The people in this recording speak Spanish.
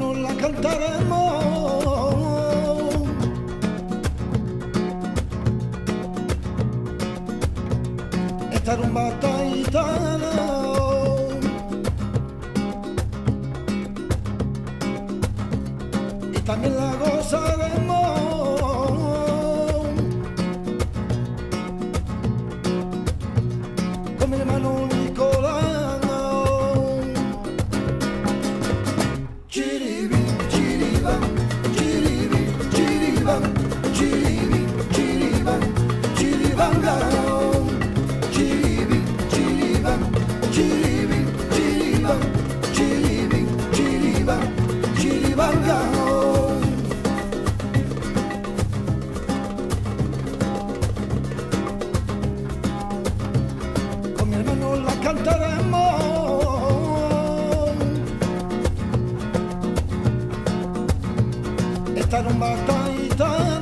hermano la cantaremos. Esta rumba taitana y también la gozaremos. Con mi hermano Nicolás. Chiribi, chiribam, chiribi, chiribam, chiribi, chiribam, chiribanga. Chiribi, chiribam, chiribi, chiribam, chiribi, chiribam, chiribanga. Con mi hermano la cantaremos. Esta rumba taitana.